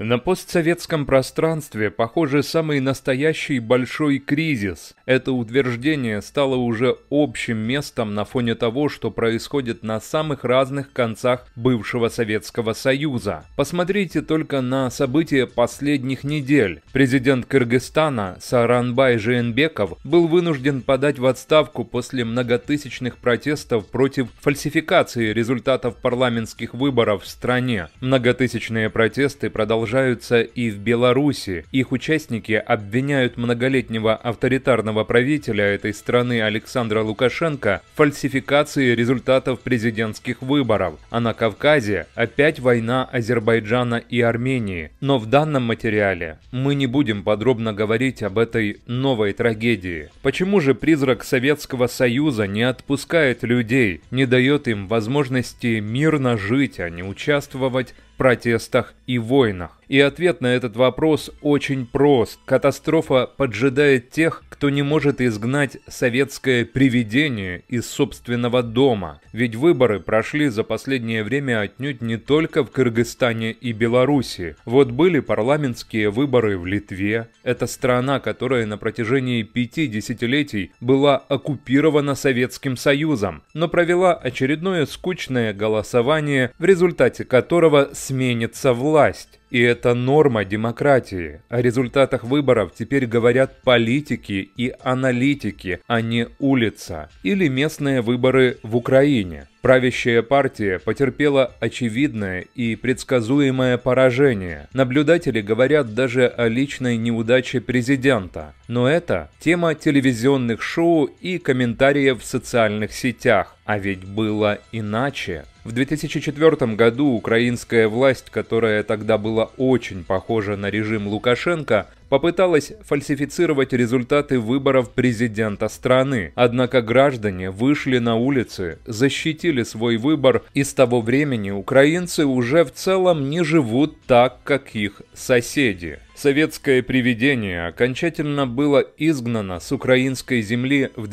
На постсоветском пространстве, похоже, самый настоящий большой кризис. Это утверждение стало уже общим местом на фоне того, что происходит на самых разных концах бывшего Советского Союза. Посмотрите только на события последних недель. Президент Кыргызстана Сооронбай Жээнбеков был вынужден подать в отставку после многотысячных протестов против фальсификации результатов парламентских выборов в стране. Многотысячные протесты продолжаются и в Беларуси. Их участники обвиняют многолетнего авторитарного правителя этой страны Александра Лукашенко в фальсификации результатов президентских выборов. А на Кавказе опять война Азербайджана и Армении. Но в данном материале мы не будем подробно говорить об этой новой трагедии. Почему же призрак Советского Союза не отпускает людей, не дает им возможности мирно жить, а не участвовать в протестах и войнах? И ответ на этот вопрос очень прост. Катастрофа поджидает тех, кто не может изгнать советское привидение из собственного дома. Ведь выборы прошли за последнее время отнюдь не только в Кыргызстане и Беларуси. Вот были парламентские выборы в Литве. Это страна, которая на протяжении 5 десятилетий была оккупирована Советским Союзом, но провела очередное скучное голосование, в результате которого сменится власть. И это норма демократии. О результатах выборов теперь говорят политики и аналитики, а не улица. Или местные выборы в Украине. Правящая партия потерпела очевидное и предсказуемое поражение. Наблюдатели говорят даже о личной неудаче президента. Но это тема телевизионных шоу и комментариев в социальных сетях. А ведь было иначе. В 2004 году украинская власть, которая тогда была очень похожа на режим Лукашенко, попыталась фальсифицировать результаты выборов президента страны. Однако граждане вышли на улицы, защитили свой выбор, и с того времени украинцы уже в целом не живут так, как их соседи. Советское привидение окончательно было изгнано с украинской земли в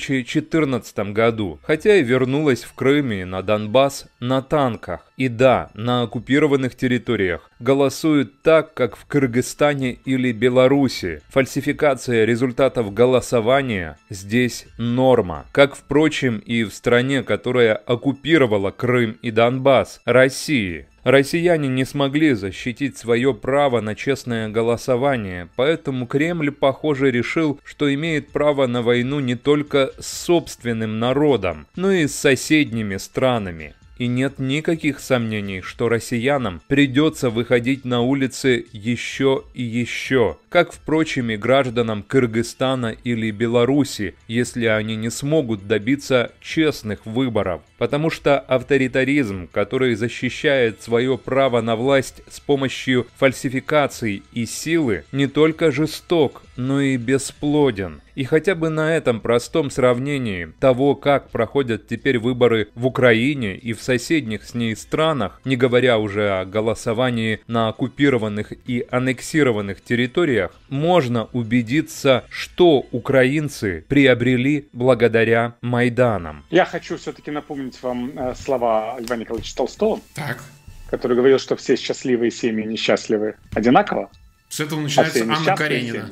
2014 году, хотя и вернулось в Крым и на Донбасс на танках. И да, на оккупированных территориях голосуют так, как в Кыргызстане или Беларуси. Фальсификация результатов голосования здесь норма. Как, впрочем, и в стране, которая оккупировала Крым и Донбасс, России. Россияне не смогли защитить свое право на честное голосование, поэтому Кремль, похоже, решил, что имеет право на войну не только с собственным народом, но и с соседними странами. И нет никаких сомнений, что россиянам придется выходить на улицы еще и еще, как, впрочем, и гражданам Кыргызстана или Беларуси, если они не смогут добиться честных выборов. Потому что авторитаризм, который защищает свое право на власть с помощью фальсификаций и силы, не только жесток, но и бесплоден. И хотя бы на этом простом сравнении того, как проходят теперь выборы в Украине и в соседних с ней странах, не говоря уже о голосовании на оккупированных и аннексированных территориях, можно убедиться, что украинцы приобрели благодаря Майданам. Я хочу все-таки напомнить вам слова Льва Николаевича Толстого, который говорил, что все счастливые семьи несчастливы одинаково. С этого начинается Анна Каренина.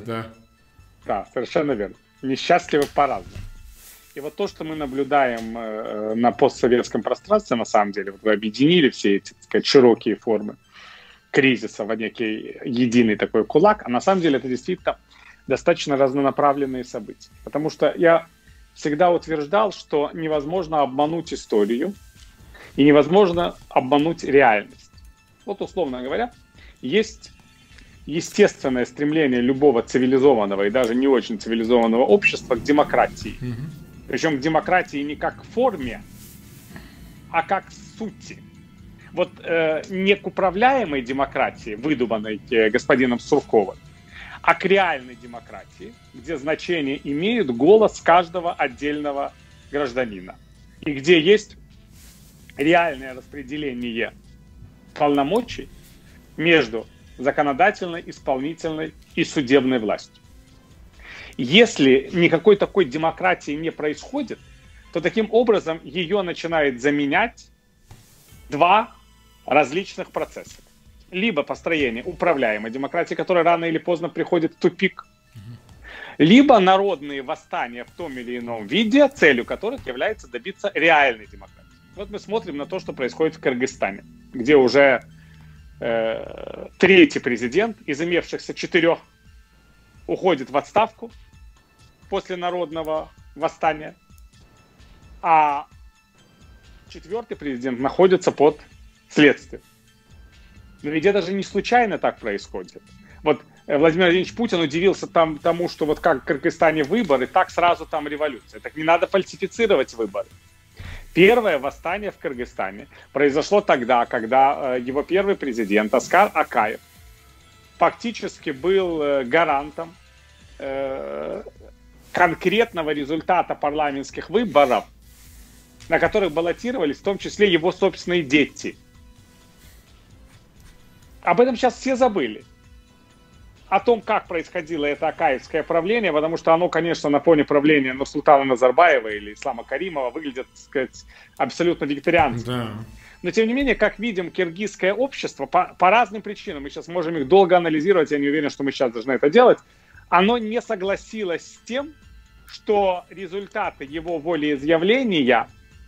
Да, совершенно верно. Несчастливы по-разному. И вот то, что мы наблюдаем на постсоветском пространстве, на самом деле, вот вы объединили все эти, так сказать, широкие формы кризиса в некий единый такой кулак, а на самом деле это действительно достаточно разнонаправленные события. Потому что я всегда утверждал, что невозможно обмануть историю и невозможно обмануть реальность. Вот, условно говоря, есть естественное стремление любого цивилизованного и даже не очень цивилизованного общества к демократии. Причем к демократии не как к форме, а как к сути. Вот не к управляемой демократии, выдуманной господином Сурковым, а к реальной демократии, где значение имеет голос каждого отдельного гражданина. И где есть реальное распределение полномочий между законодательной, исполнительной и судебной властью. Если никакой такой демократии не происходит, то таким образом ее начинает заменять два различных процесса. либо построение управляемой демократии, которая рано или поздно приходит в тупик, либо народные восстания в том или ином виде, целью которых является добиться реальной демократии. Вот мы смотрим на то, что происходит в Кыргызстане, где уже третий президент из имевшихся 4 уходит в отставку после народного восстания, а 4-й президент находится под следствием. Но ведь это же не случайно так происходит. Вот Владимир Владимирович Путин удивился тому, что вот как в Кыргызстане выборы, так сразу там революция. Так не надо фальсифицировать выборы. Первое восстание в Кыргызстане произошло тогда, когда его первый президент Аскар Акаев фактически был гарантом конкретного результата парламентских выборов, на которых баллотировались в том числе его собственные дети. Об этом сейчас все забыли. О том, как происходило это акаевское правление, потому что оно, конечно, на фоне правления Нурсултана Назарбаева или Ислама Каримова выглядит, так сказать, абсолютно вегетарианским. Да. Но, тем не менее, как видим, киргизское общество по разным причинам, мы сейчас можем их долго анализировать, я не уверен, что мы сейчас должны это делать, оно не согласилось с тем, что результаты его волеизъявления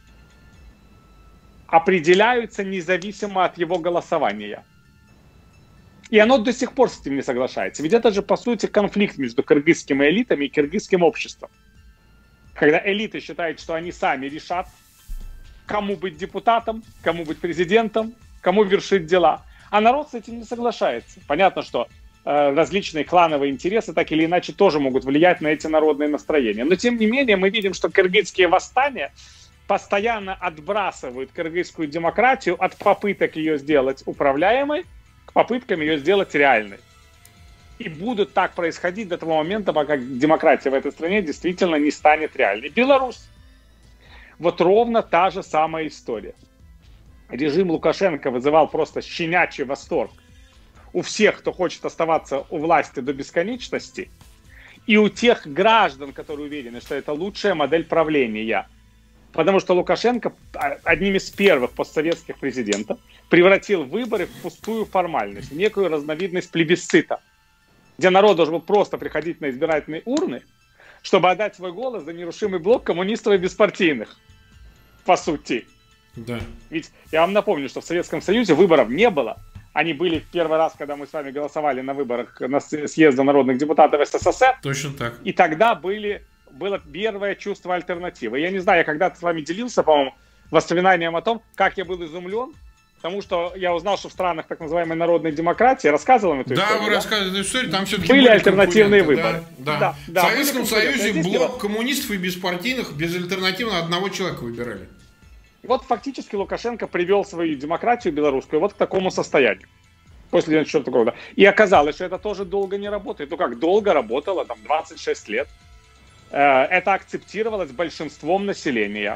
определяются независимо от его голосования. И оно до сих пор с этим не соглашается. Ведь это же, по сути, конфликт между кыргызскими элитами и кыргызским обществом. Когда элиты считают, что они сами решат, кому быть депутатом, кому быть президентом, кому вершить дела. А народ с этим не соглашается. Понятно, что различные клановые интересы так или иначе тоже могут влиять на эти народные настроения. Но, тем не менее, мы видим, что кыргызские восстания постоянно отбрасывают кыргызскую демократию от попыток ее сделать управляемой к попыткам ее сделать реальной. И будут так происходить до того момента, пока демократия в этой стране действительно не станет реальной. Беларусь. Вот ровно та же самая история. Режим Лукашенко вызывал просто щенячий восторг у всех, кто хочет оставаться у власти до бесконечности, и у тех граждан, которые уверены, что это лучшая модель правления. Потому что Лукашенко одним из первых постсоветских президентов превратил выборы в пустую формальность, в некую разновидность плебисцита, где народ должен был просто приходить на избирательные урны, чтобы отдать свой голос за нерушимый блок коммунистов и беспартийных, по сути. Да. Ведь я вам напомню, что в Советском Союзе выборов не было. Они были в первый раз, когда мы с вами голосовали на выборах на съезде народных депутатов СССР. Точно так. И тогда было первое чувство альтернативы. Я не знаю, я когда-то с вами делился, по-моему, воспоминанием о том, как я был изумлен, потому что я узнал, что в странах так называемой народной демократии, рассказывал вам эту историю. Да, вы рассказывали эту историю, там все-таки были альтернативные выборы. Да. В Советском Союзе блок коммунистов и беспартийных безальтернативно одного человека выбирали. Вот фактически Лукашенко привел свою демократию белорусскую вот к такому состоянию. После 1994 года. И оказалось, что это тоже долго не работает. Ну как, долго работало, там 26 лет. Это акцептировалось большинством населения.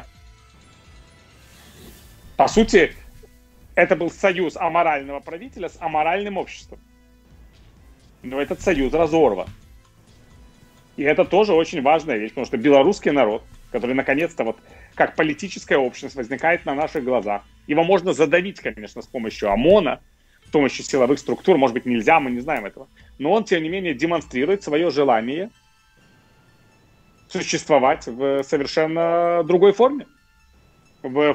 По сути, это был союз аморального правителя с аморальным обществом. Но этот союз разорван. И это тоже очень важная вещь, потому что белорусский народ, который наконец-то вот как политическая общность возникает на наших глазах, его можно задавить, конечно, с помощью ОМОНа, с помощью силовых структур, может быть, нельзя, мы не знаем этого. Но он, тем не менее, демонстрирует свое желание существовать в совершенно другой форме. В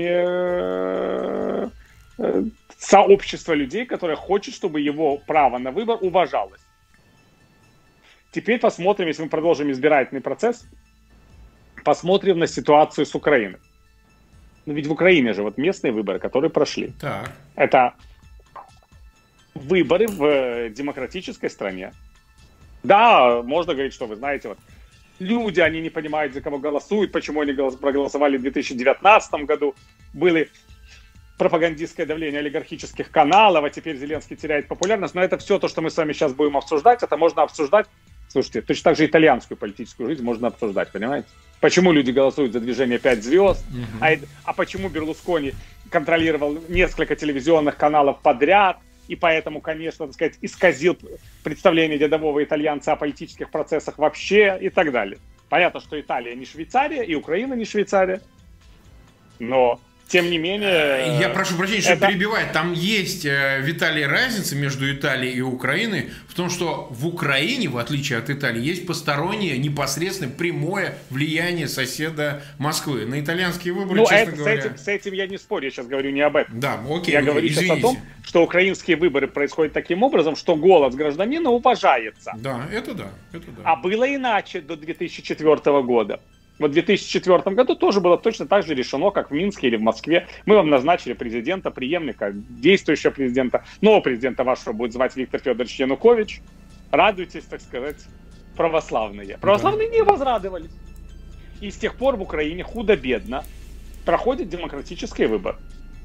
форме сообщества людей, которое хочет, чтобы его право на выбор уважалось. Теперь посмотрим, если мы продолжим избирательный процесс, посмотрим на ситуацию с Украиной. Но ведь в Украине же вот местные выборы, которые прошли. Так. Это выборы в демократической стране. Да, можно говорить, что вы знаете, вот люди, они не понимают, за кого голосуют, почему они проголосовали в 2019 году. Было пропагандистское давление олигархических каналов, а теперь Зеленский теряет популярность. Но это все то, что мы с вами сейчас будем обсуждать. Это можно обсуждать. Слушайте, точно так же итальянскую политическую жизнь можно обсуждать, понимаете? Почему люди голосуют за движение 5 звезд, а почему Берлускони контролировал несколько телевизионных каналов подряд, и поэтому, конечно, так сказать, исказил представление рядового итальянца о политических процессах вообще и так далее. Понятно, что Италия не Швейцария, и Украина не Швейцария, но Тем не менее... Я прошу прощения, что перебивать. Там есть, Виталий, разница между Италией и Украиной в том, что в Украине, в отличие от Италии, есть постороннее, непосредственное, прямое влияние соседа Москвы. На итальянские выборы, честно говоря... С этим я не спорю, я сейчас говорю не об этом. Да, окей, я говорю сейчас о том, что украинские выборы происходят таким образом, что голос гражданина уважается. Да, это да. А было иначе до 2004 года. Вот в 2004 году тоже было точно так же решено, как в Минске или в Москве. Мы вам назначили президента, преемника, действующего президента. Нового президента вашего будет звать Виктор Федорович Янукович. Радуйтесь, так сказать, православные. Православные не возрадовались. И с тех пор в Украине худо-бедно проходят демократические выборы.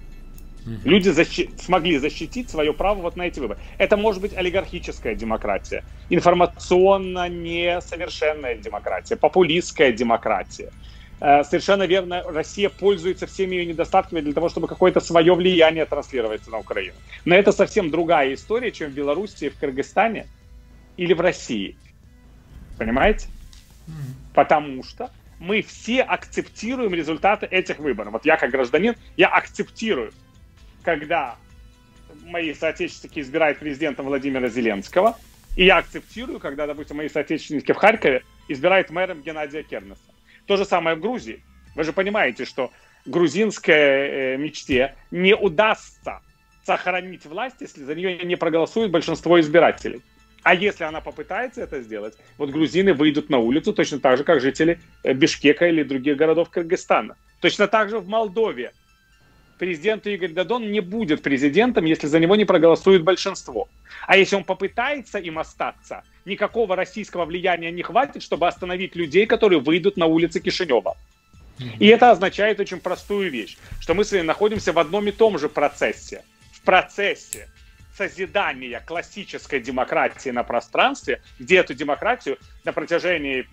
Люди смогли защитить свое право вот на эти выборы. Это может быть олигархическая демократия, информационно несовершенная демократия, популистская демократия. Совершенно верно, Россия пользуется всеми ее недостатками для того, чтобы какое-то свое влияние транслировать на Украину. Но это совсем другая история, чем в Беларуси, в Кыргызстане или в России. Понимаете? Потому что мы все акцептируем результаты этих выборов. Вот я как гражданин, я акцептирую, когда мои соотечественники избирают президента Владимира Зеленского, и я акцептирую, когда, допустим, мои соотечественники в Харькове избирают мэром Геннадия Кернеса. То же самое в Грузии. Вы же понимаете, что грузинской мечте не удастся сохранить власть, если за нее не проголосует большинство избирателей. А если она попытается это сделать, вот грузины выйдут на улицу точно так же, как жители Бишкека или других городов Кыргызстана. Точно так же в Молдове. Президент Игорь Додон не будет президентом, если за него не проголосует большинство. А если он попытается им остаться, никакого российского влияния не хватит, чтобы остановить людей, которые выйдут на улицы Кишинева. И это означает очень простую вещь, что мы с вами находимся в одном и том же процессе. В процессе созидания классической демократии на пространстве, где эту демократию на протяжении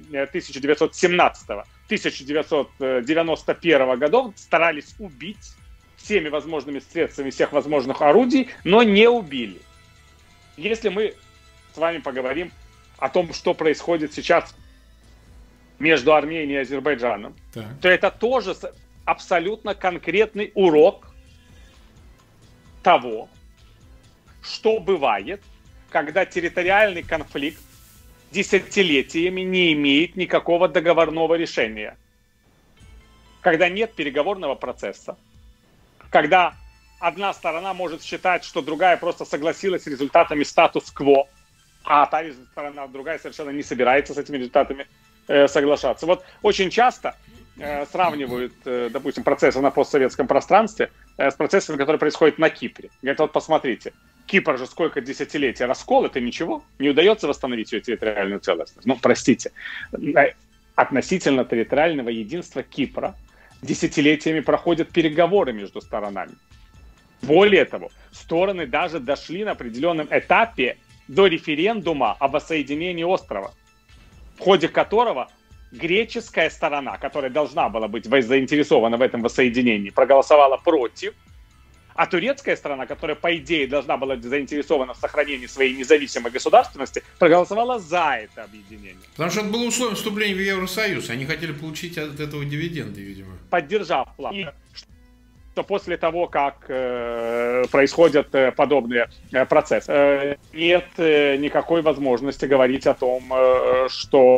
1917-1991 годов старались убить всеми возможными средствами, всех возможных орудий, но не убили. Если мы с вами поговорим о том, что происходит сейчас между Арменией и Азербайджаном, то это тоже абсолютно конкретный урок того, что бывает, когда территориальный конфликт десятилетиями не имеет никакого договорного решения. Когда нет переговорного процесса. Когда одна сторона может считать, что другая просто согласилась с результатами статус-кво, а та сторона, другая совершенно не собирается с этими результатами соглашаться. Вот очень часто сравнивают, допустим, процессы на постсоветском пространстве с процессами, которые происходят на Кипре. Говорят, вот посмотрите, Кипр же сколько десятилетий раскол, это ничего, не удается восстановить ее территориальную целостность. Ну, простите, относительно территориального единства Кипра десятилетиями проходят переговоры между сторонами. Более того, стороны даже дошли на определенном этапе до референдума об воссоединении острова, в ходе которого греческая сторона, которая должна была быть заинтересована в этом воссоединении, проголосовала против, а турецкая сторона, которая, по идее, должна была быть заинтересована в сохранении своей независимой государственности, проголосовала за это объединение. Потому что это было условием вступления в Евросоюз. Они хотели получить от этого дивиденды, видимо. Поддержав план. И что после того, как происходят подобные процессы, нет никакой возможности говорить о том, что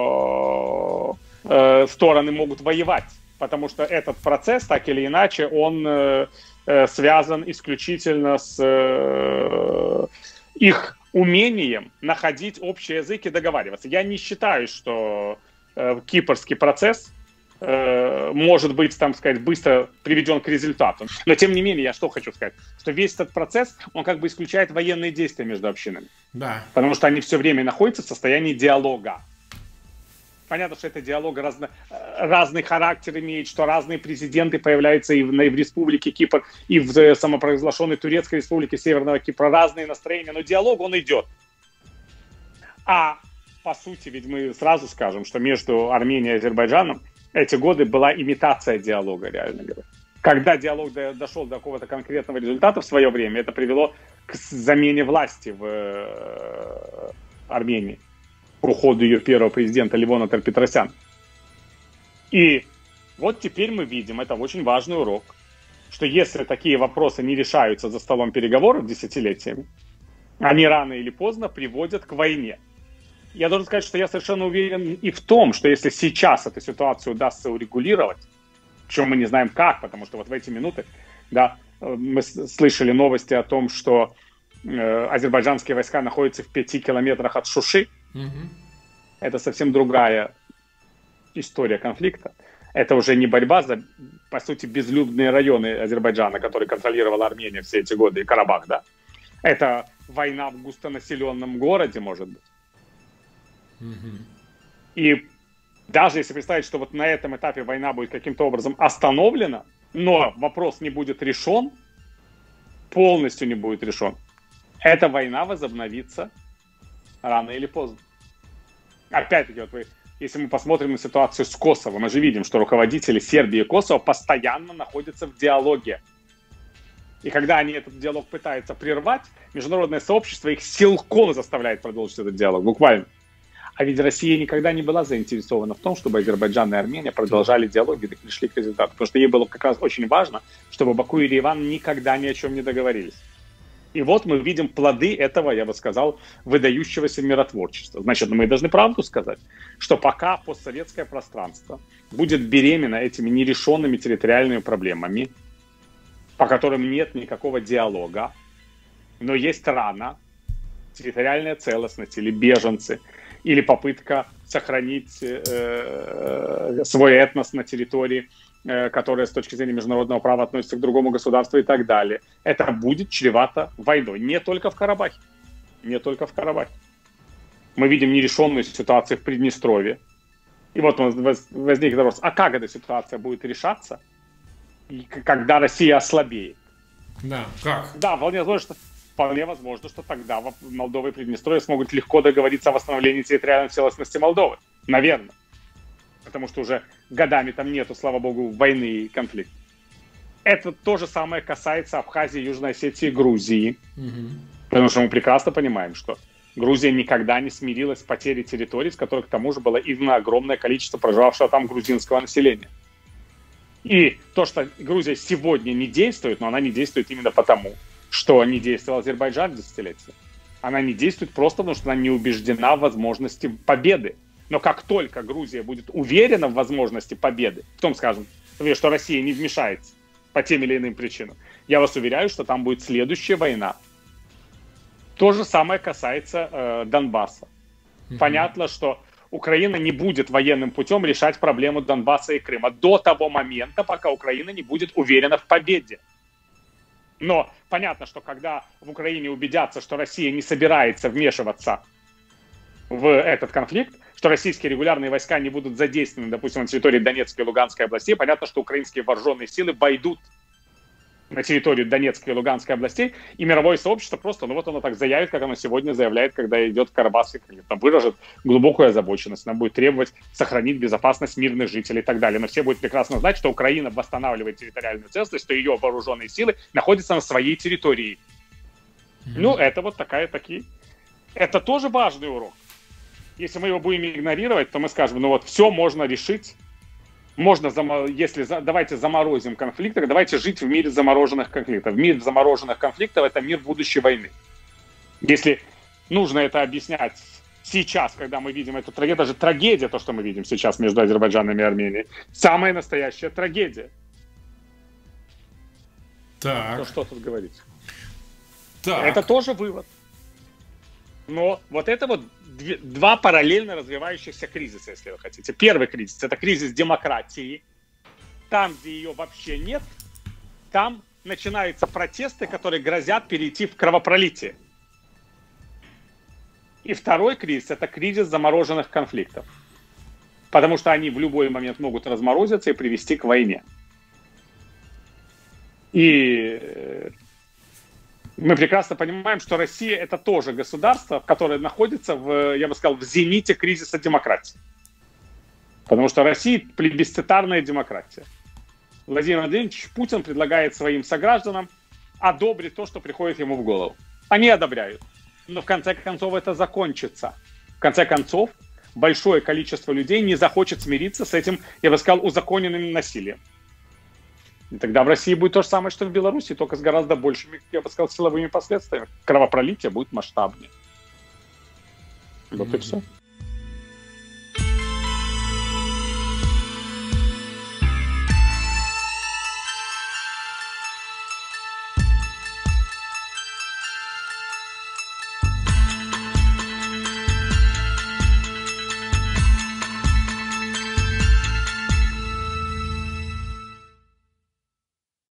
стороны могут воевать. Потому что этот процесс, так или иначе, он связан исключительно с их умением находить общий язык и договариваться. Я не считаю, что кипрский процесс может быть, там сказать, быстро приведен к результату. Но тем не менее, я что хочу сказать, что весь этот процесс, он как бы исключает военные действия между общинами. Да. Потому что они все время находятся в состоянии диалога. Понятно, что это диалог разный характер имеет, что разные президенты появляются и в Республике Кипр, и в самопровозглашенной Турецкой Республике Северного Кипра. Разные настроения, но диалог, он идет. А по сути, ведь мы сразу скажем, что между Арменией и Азербайджаном эти годы была имитация диалога, реально говоря. Когда диалог дошел до какого-то конкретного результата в свое время, это привело к замене власти в Армении, к уходу ее первого президента Левона Тер-Петросяна. И вот теперь мы видим, это очень важный урок, что если такие вопросы не решаются за столом переговоров десятилетиями, они рано или поздно приводят к войне. Я должен сказать, что я совершенно уверен и в том, что если сейчас эту ситуацию удастся урегулировать, причем мы не знаем как, потому что вот в эти минуты, да, мы слышали новости о том, что азербайджанские войска находятся в 5 километрах от Шуши. Это совсем другая история конфликта. Это уже не борьба за, по сути, безлюдные районы Азербайджана, которые контролировала Армения все эти годы, и Карабах, да. Это война в густонаселенном городе, может быть. И даже если представить, что вот на этом этапе война будет каким-то образом остановлена, но вопрос не будет решен, полностью не будет решен, эта война возобновится рано или поздно. Опять-таки, вот если мы посмотрим на ситуацию с Косово, мы же видим, что руководители Сербии и Косово постоянно находятся в диалоге. И когда они этот диалог пытаются прервать, международное сообщество их силком заставляет продолжить этот диалог, буквально. А ведь Россия никогда не была заинтересована в том, чтобы Азербайджан и Армения продолжали диалог и пришли к результату. Потому что ей было как раз очень важно, чтобы Баку и Ереван никогда ни о чем не договорились. И вот мы видим плоды этого, я бы сказал, выдающегося миротворчества. Значит, мы должны правду сказать, что пока постсоветское пространство будет беременно этими нерешенными территориальными проблемами, по которым нет никакого диалога, но есть рана, территориальная целостность или беженцы, или попытка сохранить свой этнос на территории, которая с точки зрения международного права относится к другому государству и так далее. Это будет чревато войной. Не только в Карабахе. Не только в Карабахе. Мы видим нерешенную ситуацию в Приднестровье. И вот возник вопрос, а как эта ситуация будет решаться, когда Россия ослабеет? Да, как? Да, вполне возможно, что тогда Молдова и Приднестровье смогут легко договориться о восстановлении территориальной целостности Молдовы. Наверное. Потому что уже годами там нету, слава богу, войны и конфликта. Это то же самое касается Абхазии, Южной Осетии и Грузии. Потому что мы прекрасно понимаем, что Грузия никогда не смирилась с потерей территорий, с которых, к тому же, было изгнано огромное количество проживавшего там грузинского населения. И то, что Грузия сегодня не действует, но она не действует именно потому, что не действовал Азербайджан десятилетия. Она не действует просто потому, что она не убеждена в возможности победы. Но как только Грузия будет уверена в возможности победы, в том, скажем, что Россия не вмешается по тем или иным причинам, я вас уверяю, что там будет следующая война. То же самое касается Донбасса. Понятно, что Украина не будет военным путем решать проблему Донбасса и Крыма до того момента, пока Украина не будет уверена в победе. Но понятно, что когда в Украине убедятся, что Россия не собирается вмешиваться в этот конфликт, что российские регулярные войска не будут задействованы, допустим, на территории Донецкой и Луганской областей, понятно, что украинские вооруженные силы войдут на территорию Донецкой и Луганской областей, и мировое сообщество просто, ну вот оно так заявит, как оно сегодня заявляет, когда идет Карабахский конфликт. Там выражет глубокую озабоченность, нам будет требовать сохранить безопасность мирных жителей и так далее. Но все будут прекрасно знать, что Украина восстанавливает территориальную целостность, что ее вооруженные силы находятся на своей территории. Ну, это вот такие. Это тоже важный урок. Если мы его будем игнорировать, то мы скажем, ну вот все можно решить. Давайте заморозим конфликты, давайте жить в мире замороженных конфликтов. Мир замороженных конфликтов – это мир будущей войны. Если нужно это объяснять сейчас, когда мы видим эту трагедию, даже трагедия, то, что мы видим сейчас между Азербайджаном и Арменией, самая настоящая трагедия. Так. То что тут говорить? Так. Это тоже вывод. Но вот это вот два параллельно развивающихся кризиса, если вы хотите. Первый кризис – это кризис демократии. Там, где ее вообще нет, там начинаются протесты, которые грозят перейти в кровопролитие. И второй кризис – это кризис замороженных конфликтов. Потому что они в любой момент могут разморозиться и привести к войне. И мы прекрасно понимаем, что Россия – это тоже государство, которое находится я бы сказал, в зените кризиса демократии. Потому что Россия – плебисцитарная демократия. Владимир Владимирович Путин предлагает своим согражданам одобрить то, что приходит ему в голову. Они одобряют. Но в конце концов это закончится. В конце концов большое количество людей не захочет смириться с этим, я бы сказал, узаконенным насилием. И тогда в России будет то же самое, что в Беларуси, только с гораздо большими, я бы сказал, силовыми последствиями. Кровопролитие будет масштабнее. Вот и все.